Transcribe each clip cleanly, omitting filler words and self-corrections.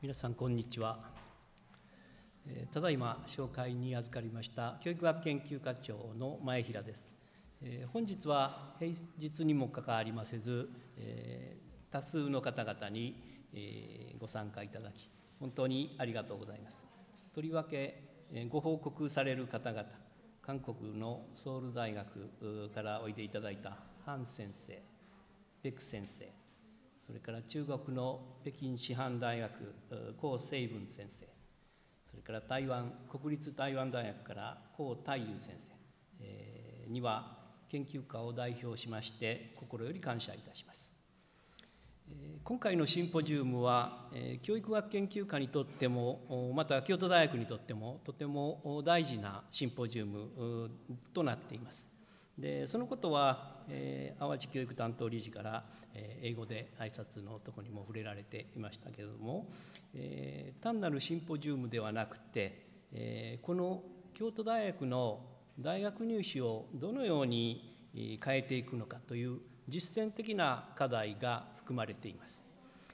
皆さんこんにちは。ただいま紹介に預かりました教育学研究課長の前平です。本日は平日にもかかわりませず、多数の方々にご参加いただき本当にありがとうございます。とりわけご報告される方々、韓国のソウル大学からおいでいただいたハン先生、ペク先生、それから中国の北京師範大学孔成文先生、それから国立台湾大学から孔大佑先生、には研究家を代表しまして心より感謝いたします。今回のシンポジウムは教育学研究科にとってもまた京都大学にとってもとても大事なシンポジウムとなっています。でそのことは淡路教育担当理事から英語で挨拶のところにも触れられていましたけれども、単なるシンポジウムではなくてこの京都大学の大学入試をどのように変えていくのかという実践的な課題が含まれています。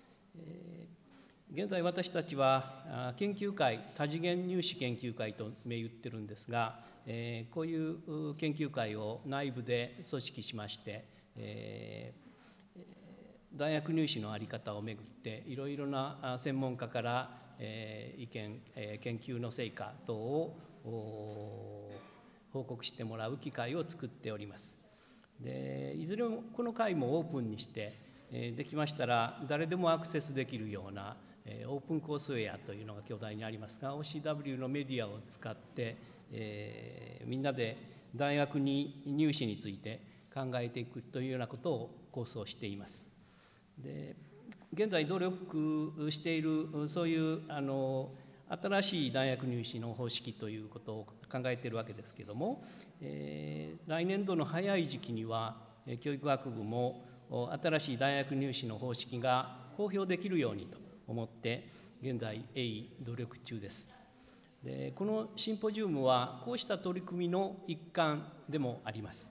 現在私たちは研究会、多次元入試研究会と銘打ってるんですが、こういう研究会を内部で組織しまして、大学入試の在り方をめぐっていろいろな専門家から意見、研究の成果等を報告してもらう機会を作っております。でいずれもこの会もオープンにしてできましたら誰でもアクセスできるようなオープンコースウェアというのが京大にありますが OCW のメディアを使ってみんなで大学に入試について考えていくというようなことを構想しています。で現在努力しているそういう新しい大学入試の方式ということを考えているわけですけれども、来年度の早い時期には教育学部も新しい大学入試の方式が公表できるようにと思って現在鋭意努力中です。でこのシンポジウムはこうした取り組みの一環でもあります。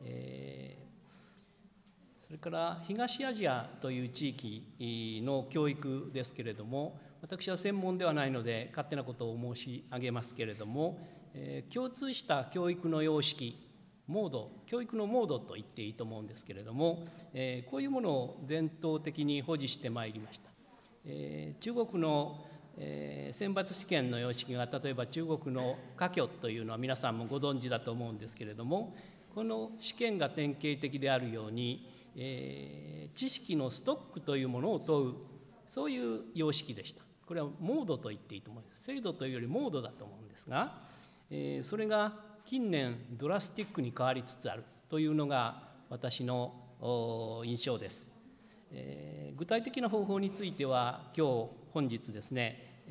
それから東アジアという地域の教育ですけれども、私は専門ではないので勝手なことを申し上げますけれども、共通した教育の様式、モード、教育のモードと言っていいと思うんですけれども、こういうものを伝統的に保持してまいりました。中国の選抜試験の様式が例えば中国の科挙というのは皆さんもご存知だと思うんですけれども、この試験が典型的であるように、知識のストックというものを問う、そういう様式でした。これはモードと言っていいと思います。制度というよりモードだと思うんですが、それが近年ドラスティックに変わりつつあるというのが私の印象です。具体的な方法については本日ですね、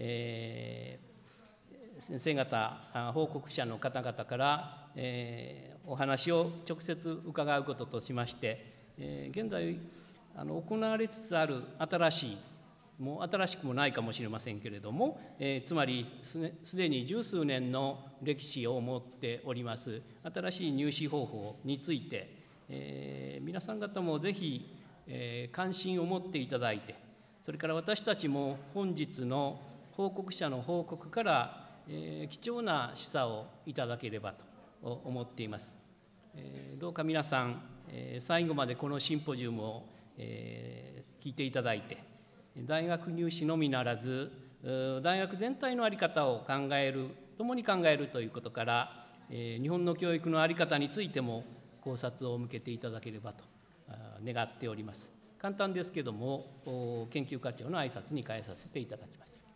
先生方報告者の方々から、お話を直接伺うこととしまして、現在行われつつある新しい、もう新しくもないかもしれませんけれども、つまりすでに十数年の歴史を持っております新しい入試方法について、皆さん方もぜひ、関心を持っていただいて、それから私たちも本日の報告者の報告から、貴重な示唆をいただければと思っています。どうか皆さん、最後までこのシンポジウムを、聞いていただいて、大学入試のみならず大学全体の在り方を共に考えるということから、日本の教育の在り方についても考察を向けていただければと願っております。簡単ですけども研究課長の挨拶に変えさせていただきます。